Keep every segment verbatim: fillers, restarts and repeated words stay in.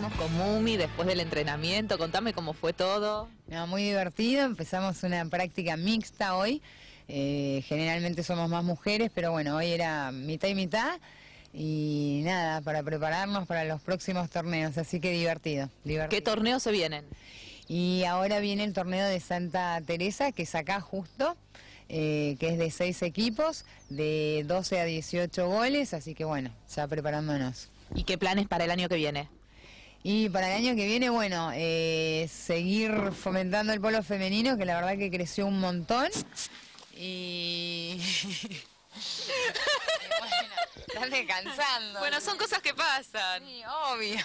hablamos con Mumi después del entrenamiento. Contame cómo fue todo. No, muy divertido, empezamos una práctica mixta hoy. Eh, generalmente somos más mujeres, pero bueno, hoy era mitad y mitad. Y nada, para prepararnos para los próximos torneos, así que divertido, divertido. ¿Qué torneos se vienen? Y ahora viene el torneo de Santa Teresa, que es acá justo. Eh, que es de seis equipos, de doce a dieciocho goles, así que bueno, ya preparándonos. ¿Y qué planes para el año que viene? Y para el año que viene, bueno, eh, seguir fomentando el polo femenino, que la verdad que creció un montón. Y... y bueno, están descansando. Bueno, son cosas que pasan. Sí, obvio.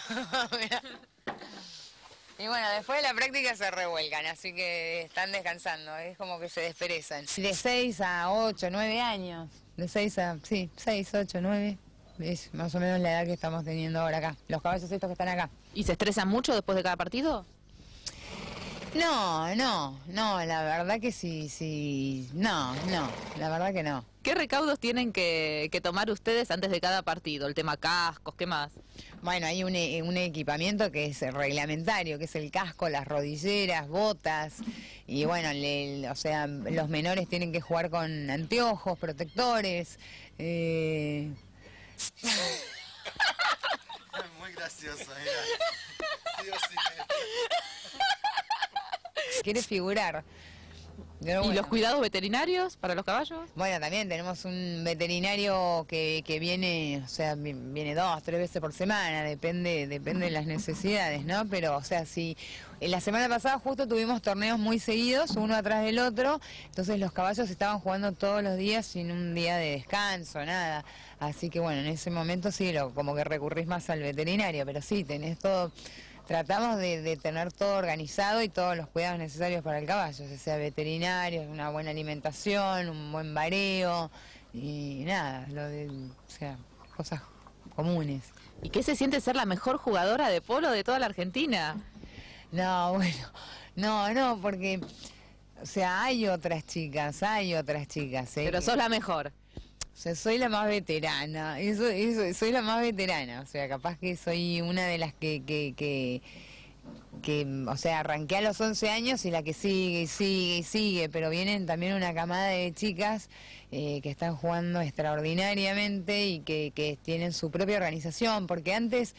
Y bueno, después de la práctica se revuelcan, así que están descansando, es como que se desperezan. De seis a ocho, nueve años, de seis a, sí, seis, ocho, nueve, es más o menos la edad que estamos teniendo ahora acá, los caballos estos que están acá. ¿Y se estresan mucho después de cada partido? No, no, no, la verdad que sí, sí, no, no, la verdad que no. ¿Qué recaudos tienen que, que tomar ustedes antes de cada partido? El tema cascos, ¿qué más? Bueno, hay un, un equipamiento que es reglamentario, que es el casco, las rodilleras, botas, y bueno, le, o sea, los menores tienen que jugar con anteojos, protectores. Eh... Muy gracioso, mira. Sí o sí. Quiere figurar. Pero ¿Y bueno. los cuidados veterinarios para los caballos? Bueno, también tenemos un veterinario que, que viene, o sea, viene dos, tres veces por semana, depende, depende de las necesidades, ¿no? Pero, o sea, si en la semana pasada justo tuvimos torneos muy seguidos, uno atrás del otro, entonces los caballos estaban jugando todos los días sin un día de descanso, nada. Así que bueno, en ese momento sí, lo, como que recurrís más al veterinario, pero sí, tenés todo... Tratamos de, de tener todo organizado y todos los cuidados necesarios para el caballo, o sea, veterinarios, una buena alimentación, un buen bareo y nada, lo de, o sea, cosas comunes. ¿Y qué se siente ser la mejor jugadora de polo de toda la Argentina? No, bueno, no, no, porque, o sea, hay otras chicas, hay otras chicas. ¿eh? Pero sos la mejor. O sea, soy la más veterana, eso, eso, soy la más veterana, o sea, capaz que soy una de las que, que, que, que, o sea, arranqué a los once años y la que sigue y sigue y sigue, pero vienen también una camada de chicas eh, que están jugando extraordinariamente y que, que tienen su propia organización, porque antes...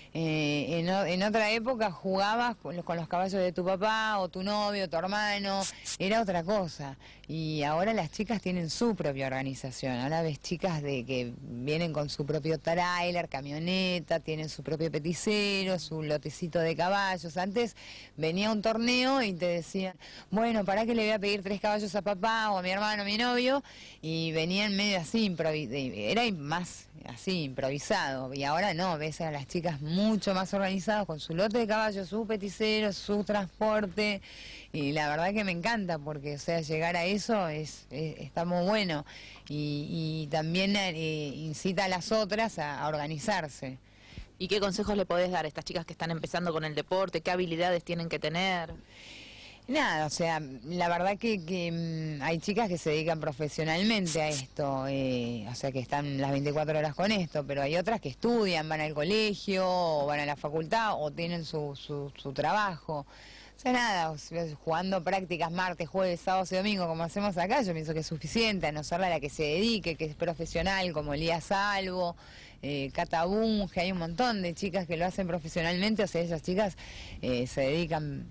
Eh, en, en otra época jugabas con los, con los caballos de tu papá o tu novio, tu hermano, era otra cosa. Y ahora las chicas tienen su propia organización. Ahora ves chicas de que vienen con su propio trailer, camioneta, tienen su propio peticero, su lotecito de caballos. Antes venía un torneo y te decían, bueno, ¿para qué le voy a pedir tres caballos a papá o a mi hermano, a mi novio? Y venían medio así, era más así, improvisado. Y ahora no, ves a las chicas muy mucho más organizados con su lote de caballos, su peticero, su transporte, y la verdad que me encanta porque, o sea, llegar a eso es, es está muy bueno y, y también eh, incita a las otras a, a organizarse. ¿Y qué consejos le podés dar a estas chicas que están empezando con el deporte? ¿Qué habilidades tienen que tener? Nada, o sea, la verdad que, que mmm, hay chicas que se dedican profesionalmente a esto, eh, o sea, que están las veinticuatro horas con esto, pero hay otras que estudian, van al colegio, o van a la facultad, o tienen su, su, su trabajo. O sea, nada, o sea, jugando prácticas martes, jueves, sábados y domingo, como hacemos acá, yo pienso que es suficiente, a no ser a la que se dedique, que es profesional, como Elías Salvo, eh, Cata Bunge, hay un montón de chicas que lo hacen profesionalmente, o sea, esas chicas eh, se dedican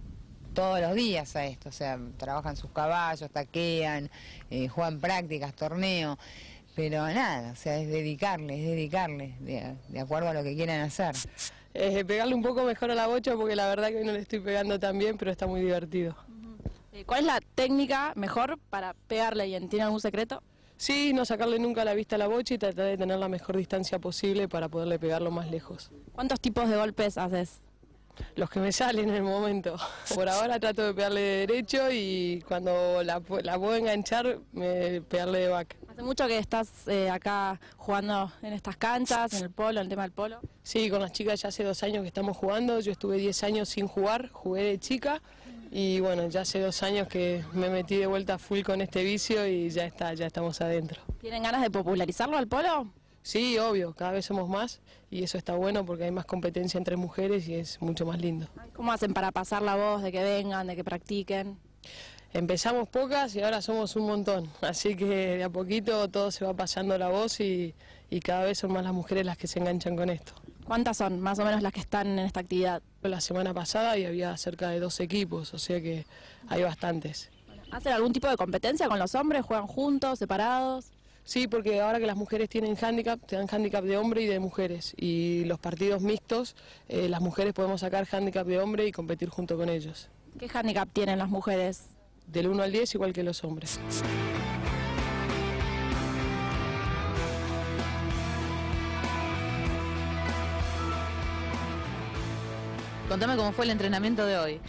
todos los días a esto, o sea, trabajan sus caballos, taquean, eh, juegan prácticas, torneos, pero nada, o sea, es dedicarle, es dedicarle, de, de acuerdo a lo que quieran hacer. Eh, pegarle un poco mejor a la bocha porque la verdad que hoy no le estoy pegando tan bien, pero está muy divertido. Uh-huh. ¿Cuál es la técnica mejor para pegarle bien? ¿Tiene algún secreto? Sí, no sacarle nunca la vista a la bocha y tratar de tener la mejor distancia posible para poderle pegarlo más lejos. ¿Cuántos tipos de golpes haces? Los que me salen en el momento. Por ahora trato de pegarle de derecho y cuando la, la puedo enganchar, me, pegarle de back. ¿Hace mucho que estás eh, acá jugando en estas canchas, en el polo, en el tema del polo? Sí, con las chicas ya hace dos años que estamos jugando. Yo estuve diez años sin jugar, jugué de chica y bueno, ya hace dos años que me metí de vuelta full con este vicio y ya está, ya estamos adentro. ¿Tienen ganas de popularizarlo al polo? Sí, obvio, cada vez somos más y eso está bueno porque hay más competencia entre mujeres y es mucho más lindo. ¿Cómo hacen para pasar la voz de que vengan, de que practiquen? Empezamos pocas y ahora somos un montón, así que de a poquito todo se va pasando la voz y, y cada vez son más las mujeres las que se enganchan con esto. ¿Cuántas son más o menos las que están en esta actividad? La semana pasada y había cerca de dos equipos, o sea que hay bastantes. ¿Hacen algún tipo de competencia con los hombres? ¿Juegan juntos, separados? Sí, porque ahora que las mujeres tienen hándicap, te dan hándicap de hombre y de mujeres. Y los partidos mixtos, eh, las mujeres podemos sacar hándicap de hombre y competir junto con ellos. ¿Qué handicap tienen las mujeres? Del uno al diez igual que los hombres. Contame cómo fue el entrenamiento de hoy.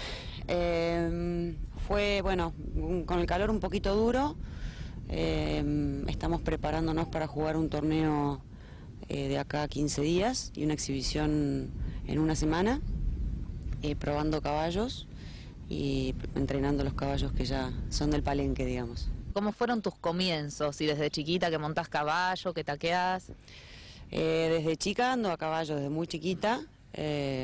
Eh, fue, bueno, un- con el calor un poquito duro. Eh, estamos preparándonos para jugar un torneo eh, de acá a quince días y una exhibición en una semana, eh, probando caballos y entrenando los caballos que ya son del palenque, digamos. ¿Cómo fueron tus comienzos? ¿Y desde chiquita que montás caballo, que taqueás? Eh, desde chica ando a caballo, desde muy chiquita. Eh,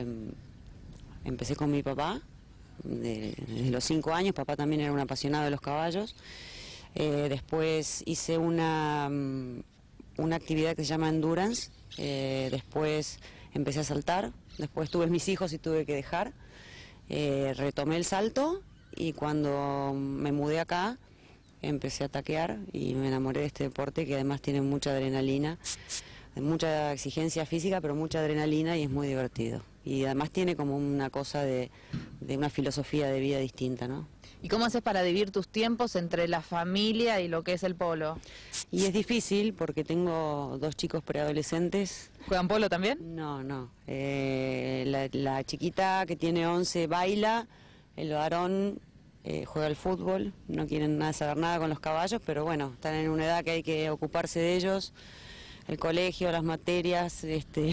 empecé con mi papá, de- desde los cinco años, papá también era un apasionado de los caballos. Eh, después hice una, mm, una actividad que se llama endurance, eh, después empecé a saltar, después tuve mis hijos y tuve que dejar. Eh, retomé el salto y cuando me mudé acá empecé a taquear y me enamoré de este deporte que además tiene mucha adrenalina, mucha exigencia física pero mucha adrenalina y es muy divertido. Y además tiene como una cosa de, de una filosofía de vida distinta, ¿no? ¿Y cómo haces para dividir tus tiempos entre la familia y lo que es el polo? Y es difícil porque tengo dos chicos preadolescentes. ¿Juegan polo también? No, no. Eh, la, la chiquita que tiene once baila, el varón eh, juega al fútbol, no quieren nada saber nada con los caballos, pero bueno, están en una edad que hay que ocuparse de ellos. El colegio, las materias, este,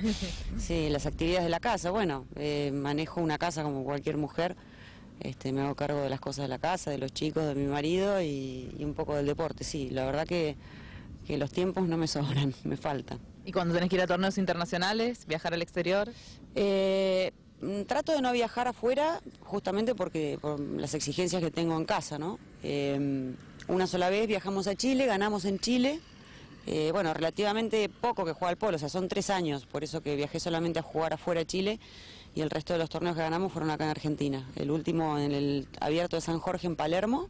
sí, las actividades de la casa. Bueno, eh, manejo una casa como cualquier mujer. Este, me hago cargo de las cosas de la casa, de los chicos, de mi marido y, y un poco del deporte. Sí, la verdad que, que los tiempos no me sobran, me faltan. ¿Y cuando tenés que ir a torneos internacionales, viajar al exterior? Eh, mm, trato de no viajar afuera justamente porque por las exigencias que tengo en casa, ¿no? Eh, una sola vez viajamos a Chile, ganamos en Chile. Eh, bueno, relativamente poco que juega al polo, o sea, son tres años, por eso que viajé solamente a jugar afuera a Chile y el resto de los torneos que ganamos fueron acá en Argentina. El último en el Abierto de San Jorge en Palermo.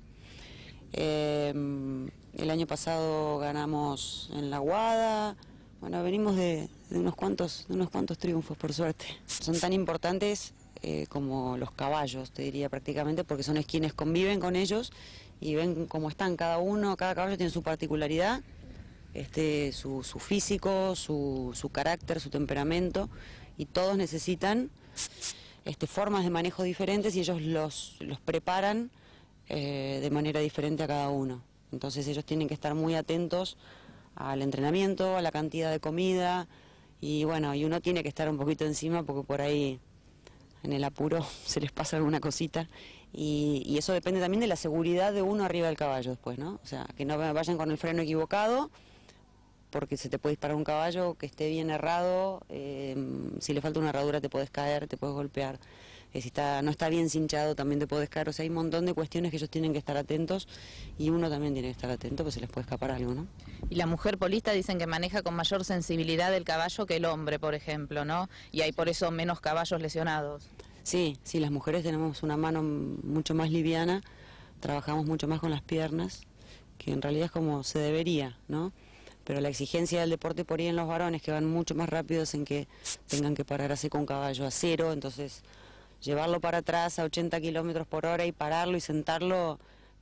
Eh, el año pasado ganamos en La Guada. Bueno, venimos de, de unos cuantos, de unos cuantos triunfos, por suerte. Son tan importantes eh, como los caballos, te diría prácticamente, porque son quienes conviven con ellos y ven cómo están cada uno, cada caballo tiene su particularidad. Este, su, su físico, su, su carácter, su temperamento, y todos necesitan este, formas de manejo diferentes y ellos los, los preparan eh, de manera diferente a cada uno. Entonces ellos tienen que estar muy atentos al entrenamiento, a la cantidad de comida y bueno, y uno tiene que estar un poquito encima porque por ahí en el apuro se les pasa alguna cosita y, y eso depende también de la seguridad de uno arriba del caballo después, ¿no? O sea, que no vayan con el freno equivocado porque se te puede disparar un caballo que esté bien errado, eh, si le falta una herradura te puedes caer, te puedes golpear, eh, si está, no está bien cinchado también te puedes caer, o sea, hay un montón de cuestiones que ellos tienen que estar atentos y uno también tiene que estar atento porque se les puede escapar algo, ¿no? Y la mujer polista dicen que maneja con mayor sensibilidad el caballo que el hombre, por ejemplo, ¿no? Y hay por eso menos caballos lesionados. Sí, sí, las mujeres tenemos una mano mucho más liviana, trabajamos mucho más con las piernas, que en realidad es como se debería, ¿no? Pero la exigencia del deporte por ahí en los varones, que van mucho más rápidos en que tengan que parar así con un caballo a cero, entonces llevarlo para atrás a ochenta kilómetros por hora y pararlo y sentarlo,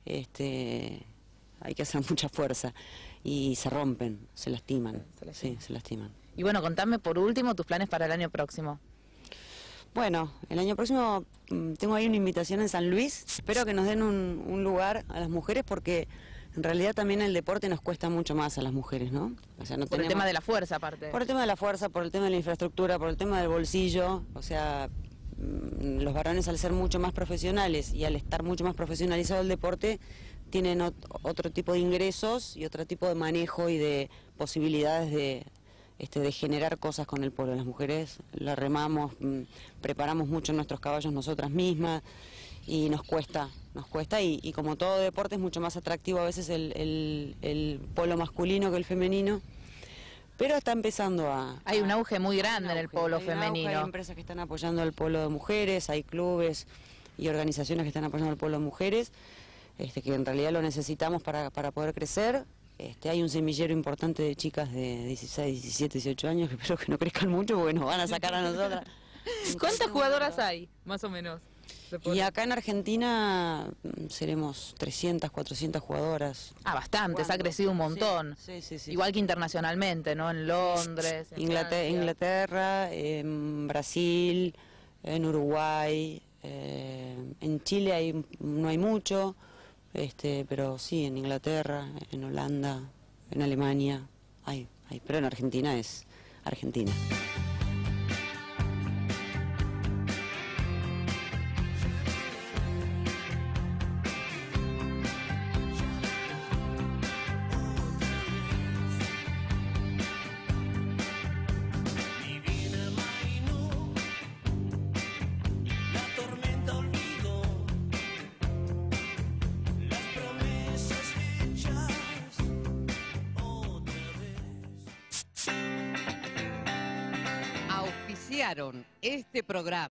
este, hay que hacer mucha fuerza y se rompen, se lastiman, Se lastiman. sí, se lastiman. Y bueno, contame por último tus planes para el año próximo. Bueno, el año próximo mm, tengo ahí una invitación en San Luis, espero que nos den un, un lugar a las mujeres porque en realidad también el deporte nos cuesta mucho más a las mujeres, ¿no? O sea, no Por el tenemos- tema de la fuerza, aparte. Por el tema de la fuerza, por el tema de la infraestructura, por el tema del bolsillo, o sea, mm, los varones al ser mucho más profesionales y al estar mucho más profesionalizado el deporte, tienen ot- otro tipo de ingresos y otro tipo de manejo y de posibilidades de, este, de generar cosas con el polo. Las mujeres la remamos, mm, preparamos mucho nuestros caballos nosotras mismas y nos cuesta, nos cuesta y, y como todo deporte es mucho más atractivo a veces el, el, el polo masculino que el femenino. Pero está empezando a... Hay un auge muy grande hay un en el auge, polo hay un auge, femenino. Hay empresas que están apoyando el polo de mujeres, hay clubes y organizaciones que están apoyando el polo de mujeres, este, que en realidad lo necesitamos para, para poder crecer. Este, hay un semillero importante de chicas de dieciséis, diecisiete, dieciocho años que espero que no crezcan mucho porque nos van a sacar a nosotras. ¿Cuántas jugadoras hay, más o menos? Y acá en Argentina mm, seremos trescientas, cuatrocientas jugadoras. Ah, bastantes, ha Jugando. crecido un montón. Sí, sí, sí. Igual que internacionalmente, ¿no? En Londres, en Inglaterra, Francia. Inglaterra, en Brasil, en Uruguay, eh, en Chile hay, no hay mucho, este, pero sí, en Inglaterra, en Holanda, en Alemania, hay, hay, pero en Argentina es Argentina. Auspiciaron este programa.